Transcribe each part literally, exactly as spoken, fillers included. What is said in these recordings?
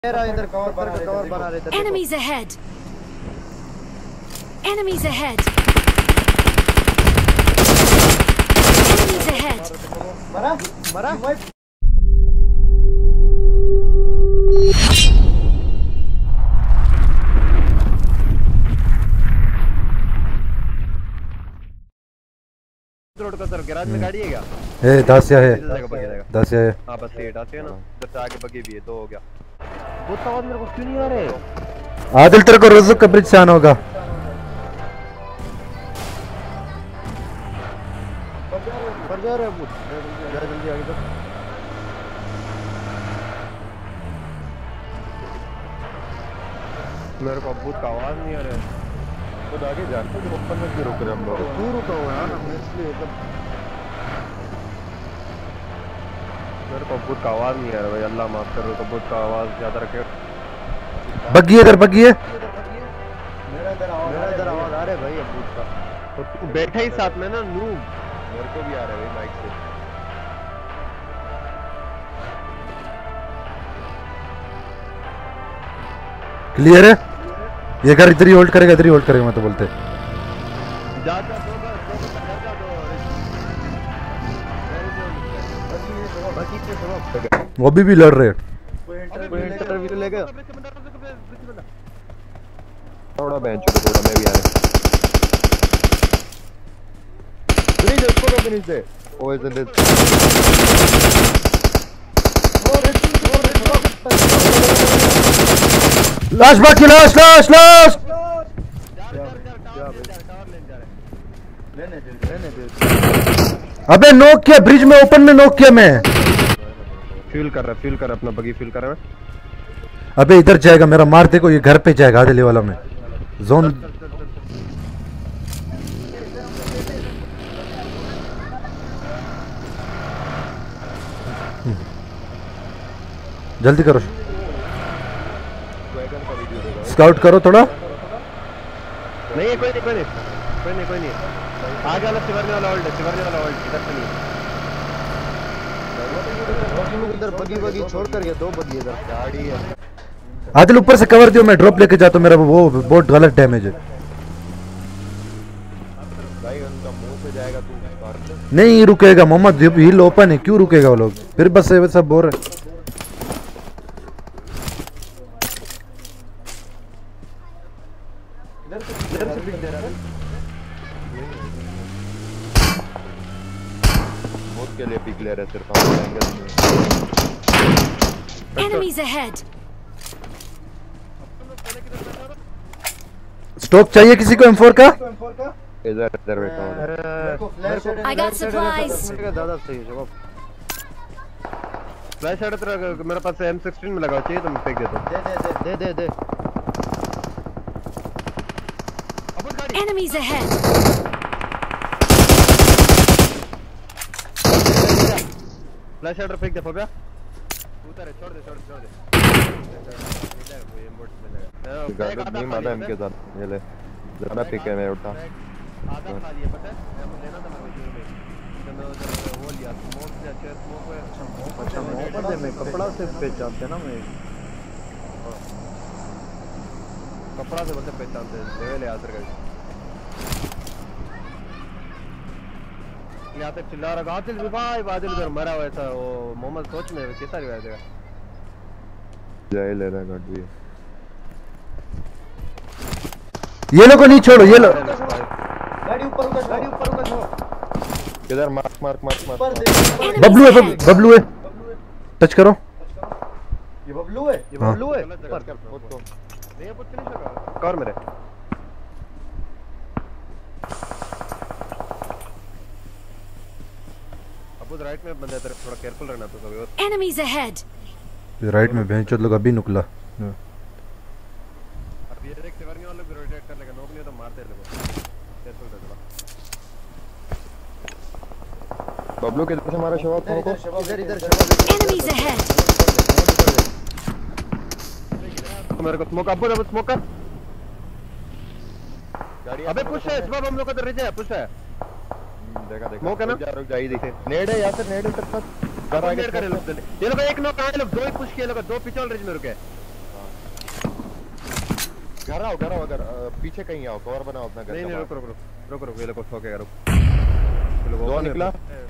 इधर कवर बना रहे कवर बना रहे थे। Enemies ahead. Enemies ahead. Enemies ahead. मरा मरा रोड का सर गैराज में गाड़ी है क्या? ए दासिया है दासिया है। हां बस ये दासिया ना उधर आगे बगी भी है तो हो गया। वो तो आवाज मेरे को क्यों नहीं आ रहे? आदिल तेरे को रोज़ का ब्रिज से आना होगा। पर जा रहे हैं वो जरा जल्दी आगे तो मेरे को बहुत का आवाज नहीं आ रहा है। खुद आगे जा तो ऊपर में क्यों रुक रहे हम लोग? तू रुका हुआ है ना इसलिए एकदम मेरे को बहुत का आवाज नहीं आ रहा भाई। अल्लाह माफ करो तो बहुत का आवाज ज्यादा रखे। बग्गी इधर बग्गी है। मेरा इधर आवाज मेरा इधर आवाज आ रहा है भाई अबूत का। तो तू बैठा ही साथ में ना नूब। मेरे को भी आ रहा है भाई माइक से। क्लियर है? ये घर इधर ही होल्ड करेगा इधर ही होल्ड करेगा मैं तो बोलते। जा जा दो बस दो जा जा दो। बाकी के सब वो भी भी लड़ रहे हैं। कोई इंटरव्यू ले गया थोड़ा बेंच पे थोड़ा मैं भी आ रहा ब्रिज उसको रोक नीचे ओ इज इट लाश बाकी लाश लाश लाश लेने दे लेने दे। अबे नॉक किया ब्रिज में ओपन में नॉक किया मैं। फ्यूल कर रहा फ्यूल कर रहा अपना बगी फ्यूल कर रहा है। अबे इधर जाएगा मेरा मार देखो ये घर पे जाएगा आदिल वाला में जोन। जल्दी करो स्काउट करो थोड़ा। नहीं कोई नहीं कोई नहीं कोई नहीं कोई नहीं आगे वाला सिवरने वाला होल्ड सिवरने वाला होल्ड इधर से नहीं। इधर बगी बगी छोड़ कर गया दो बगी इधर गाड़ी है। आदिल ऊपर से कवर दियो मैं ड्रॉप लेके जाता हूं। मेरा वो बहुत गलत डैमेज है भाई उनका मुंह पे जाएगा तू मार। नहीं रुकेगा मोहम्मद हिल ओपन है क्यों रुकेगा वो लोग फिर बस से सब बोर है। इधर से पिक दे रहा है बहुत के लिए पिक ले रहे सिर्फ हम एंगल में। Enemies ahead. स्टॉक चाहिए किसी को एम फोर का? इधर इधर बैठा हूं। I got supplies. दादा सही जवाब। फ्लैश हेड तेरा मेरे पास एम सिक्सटीन में लगा चाहिए तो मैं फेंक देता हूं। दे दे दे दे दे। Enemies ahead. फ्लैश हेड फेंक दे फोबिया। उधर है छोड़ दे छोड़ दे छोड़ दे। गाड़ी नहीं मारा इनके साथ ये ले ज्यादा पिक है मैं उठा आधा खा लिया पता है मैं लेना था मेरे को में तो मैं उधर वो लिया स्मोक से अच्छे स्मोक है। अच्छा मोहब्बत है मैं कपड़ा से पहचानते ना मैं कपड़ा से बंदे पहचानते हैं लेवल याद रख यहाँ तक चिल्ला रहा गातिल रिवाइव आदिल उधर मरा हुआ था वो मोहम्मद सोच में कैसा रिवाइव देगा जाए ले रहा गट भी। ये लोग को नहीं छोड़ो ये लोग गाड़ी ऊपर उधर गाड़ी ऊपर उधर किधर mark mark mark mark Bablu है बब- बबलू है टच करो। ये बबलू है ये हाँ। बबलू है नहीं ये पुट नहीं लगा कर मेरे अब राइट में बंदा तेरे थोड़ा केयरफुल रहना तो कभी और Enemies ahead. राइट में भैंचोद लोग अभी निकला। अब ये देख सिवरनी वाले को रोटेट कर लेगा नोक नहीं तो मार दे ले केयरफुल रह थोड़ा। बबलू किधर से मारा शवाब को इधर इधर Enemies ahead. मेरे को स्मोक अप अब स्मोक कर गाड़ी अबे पुश है सब हम लोग का रह जाए पुश है देखा देखा स्मोक है ना रुक जा ही देखे नेड है यार नेड है तक घर आगे करे लोग ये लोग एक नॉक आए लोग दो ही पुश किए लोग दो पिछल रेंज में रुके घर आओ घर आओ अगर पीछे कहीं आओ कवर बनाओ अपना घर। नहीं नहीं रुक रुक रुक रुक रुक ये लोग ठोके रुक। दो निकला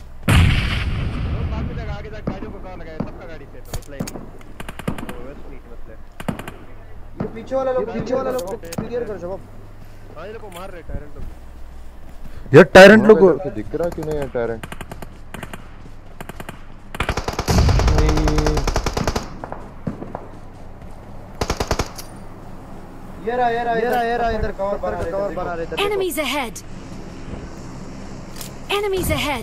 बाकी जगह आगे जाके गाड़ियों को कवर लगाया सबका गाड़ी पे तो मसला ही नहीं। वो वेस्ट नहीं मसला। ये पीछे वाला लोग पीछे वाला लोग क्लियर कर शबाब। हां ये लोग को मार रहे टायरेंट लोग। यार टायरेंट लोग दिख रहा क्यों नहीं है टायरेंट? ये रहा ये रहा ये रहा ये रहा इधर कवर बना रहे कवर बना रहे इधर। Enemies ahead. Enemies ahead.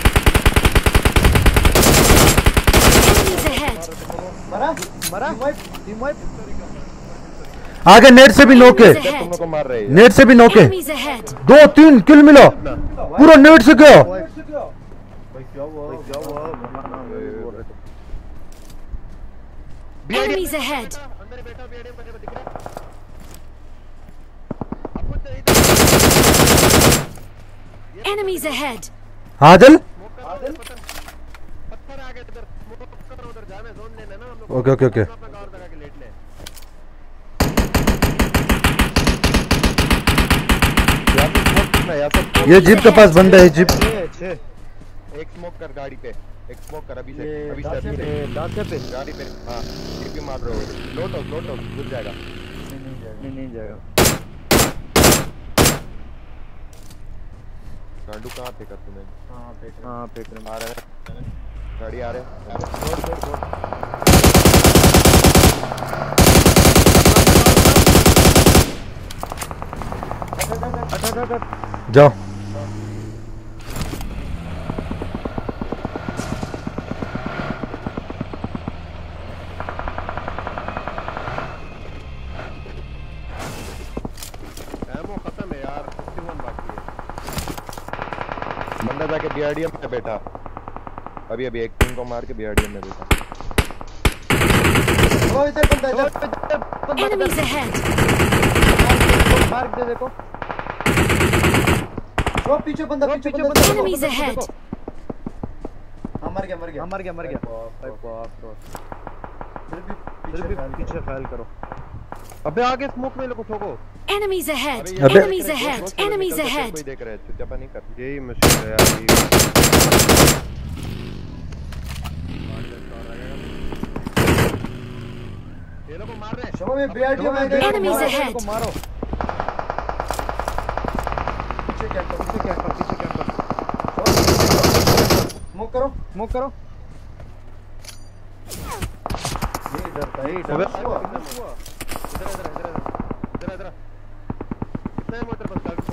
Enemies ahead. मरा मरा टीम वाइप। आगे नेट से भी नोके, Enemies तुम लोग को ahead. मार रहे हैं। नेट से भी नोके। Enemies ahead. दो तीन किल मिला पूरा नेट से गया। भाई क्या हुआ क्या हुआ बोल रहे थे। Enemies ahead. अंदर ही बैठा बीआरडीएम बने दिख रहा है। Enemies ahead. आदिल पत्थर आ गए इधर स्मोक कर उधर जाना जोन लेना ना हम लोग। Okay okay okay. अपना कवर लगा के लेट ले। यहाँ पे स्मोक करना है, यहाँ से ये जीप के पास बंदा है जीप। एक स्मोक कर गाड़ी पे, एक स्मोक कर अभी से अभी से दांते अभी पे से दांते पे गाड़ी पे। हाँ ये भी मार रहे हो। लोट हो लोट हो घुस जाएगा। नहीं नहीं जाएगा। गांडू कहाँ फेंका तूने? हां फेंक हां फेंक रहे आ रहे हैं गाड़ी आ रहे हैं। छोड़ छोड़ छोड़ जाओ एमो खत्म है यार इक्यावन बाकी है। बंदा जाके बीआरडीएम में बैठा अभी अभी एक टीम को मार के बीआरडीएम में बैठा। ओ इधर बंदा इधर Enemies ahead. मार्क दे देखो। ओ पीछे बंदा पीछे बंदा। Enemies ahead. हां मर गया मर गया मर गया मर गया। भाई बाप रे। फिर भी पीछे फाइल करो। अबे आगे स्मोक में लोग ठोको। Enemies ahead. अबे- Enemies ahead. Enemies ahead. कोई देख रहा है चुपचाप नहीं कर। यही मुश्किल है यार ये। ये लोग को मार रहे हैं। शबाब ये बीआरडीएम में Enemies ahead. को मारो। पीछे क्या कर पीछे क्या कर पीछे क्या कर। स्मोक करो स्मोक करो। ये इधर था ये इधर। इधर इधर इधर इधर इधर इधर कितना है मोटर बस काफी।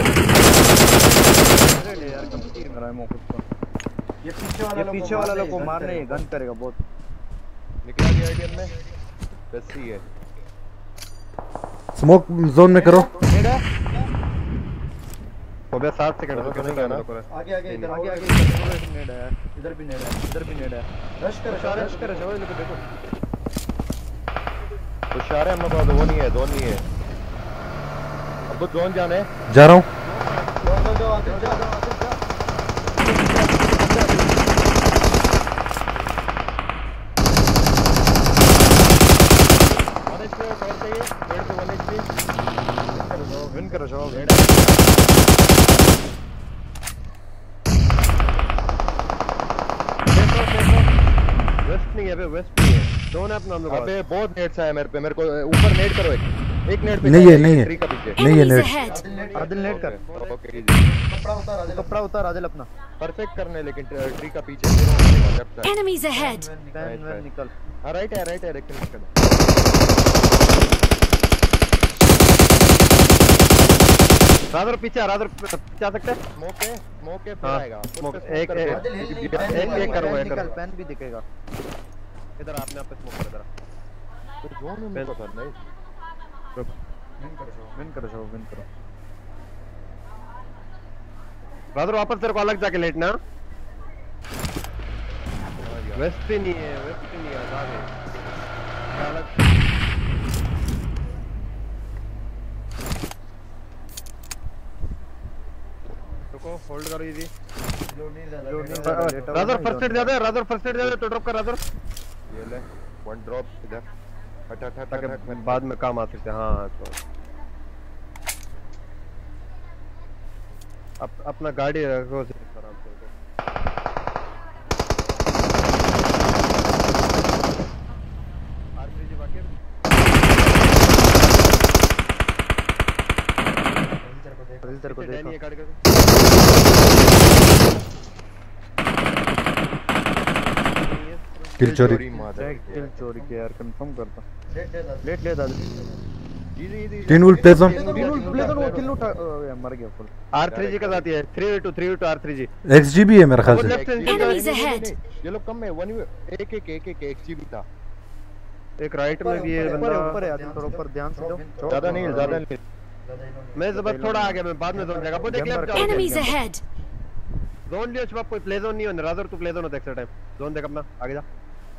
अरे यार कम तीर मारा है मोको को। ये पीछे वाला ये पीछे वाला लोग को मारने है गन करेगा बहुत। निकला बीआरडीएम में बस ही है। स्मोक जोन में करो। हो गया सात सेकंड तो तो नहीं क्या करना। आगे आगे इधर आगे आगे नेड है इधर भी नेड है इधर भी नेड है। रश कर रश कर शबाब लोग देखो। होशियार है हम लोग का वो नहीं है जोन नहीं है। अब तो जोन जाना है। जा रहा हूँ। जाओ जाओ जाओ आगे जा जाओ आगे जा। वन एचपी कवर चाहिए डेढ़ से वन एचपी विन करो शबाब। वेस्ट नहीं है बे वेस्ट नहीं है जोन है अपना हम लोग। अबे बहुत नेट्स है मेरे पे मेरे को ऊपर नेट करो एक एक नेट पे नहीं है, नहीं है। ट्री का पीछे नहीं है Enemies नेट। ahead. आदिल नेट कर। ओके कपड़ा उतार आदिल कपड़ा उतार आदिल अपना। परफेक्ट करने लेकिन ट्री का पीछे left side. Enemies ahead. Van van निकल। हां राइट है राइट है लेकिन निकल। रादर पीछे रादर पीछे आ सकते हैं। स्मोक है स्मोक है फिर हाँ, आएगा smoke, एक एक- एक- आदिल हिल नहीं एक- एक करो, एक निकल करो। पेन भी दिखेगा। इधर आपने आप पे स्मोक कर इधर तो जोन में मेरे को करना है। विन करो शबाब विन करो शबाब विन करो। रादर वापस तेरे को अलग जाके लेटना। वेस्ट पे नहीं है वेस्ट पे नहीं है आगे अलग। रुको होल्ड करो इजी। लोड नहीं ज्यादा रादर फर्स्ट एड ज्यादा है रादर फर्स्ट एड ज्यादा है तो ड्रॉप कर रादर। ये ले वन ड्रॉप इधर हट हट हट ताकि हट हट बाद में काम आ सकते हैं। हाँ तो अप, अपना गाड़ी रखो सिर्फ आराम से रखो। आरपीजी वाकई तेरे को डैनी देखो ये गाड़ी का किल चोरी मादर किल चोरी किया यार कंफर्म करता लेट ले दादा इजी इजी तीन वुल प्ले जोन प्लेजन वो किल उठा मर गया फुल आर थ्री जी का साथ ही है three two three two R three G X भी है मेरे ख्याल से। Enemies ahead. ये लोग कम है वन एक एक एक एक एक जीबी था। एक राइट में भी है ऊपर बंदा है ऊपर है आदमी थोड़ा ऊपर ध्यान से दो ज्यादा नहीं ज्यादा नहीं मैं जबरदस्त थोड़ा आगे मैं बाद में जोन जाएगा वो देख ले अब Enemies ahead. जोन लियो शबाब कोई प्ले जोन नहीं होने रादर तू प्ले जोन होता एक्स्ट्रा टाइम जोन देख अपना आगे जा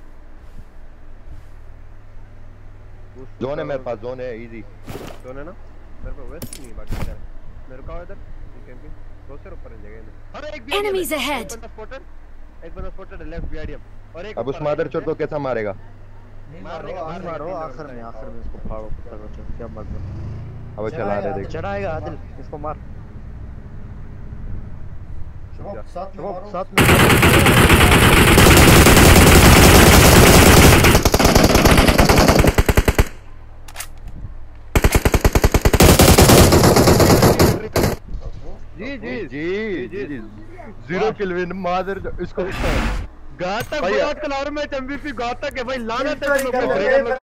जोन है मेरे पास जोन है इजी जोन है ना मेरे को वेस्ट नहीं बाकी क्या मेरे को इधर यू कैन बी क्लोजर ऊपर जगह में अरे एक Enemies ahead. एक बंदा स्पॉटेड एक बंदा स्पॉटेड लेफ्ट बीआरडीएम और एक अब उस मादर चोर को कैसा मारेगा? मारने का मार मारो आखिर में आखिर में इसको फाड़ो कुत्ता को क्या मत अब चला दे देख चढ़ाएगा आदिल इसको मार साथ वो साथ में जी जी जी जी जी जीरो किल विन मादर इसको घातक भैया। बहुत कल और मैच एमवीपी घातक है भाई लानत है तुम लोग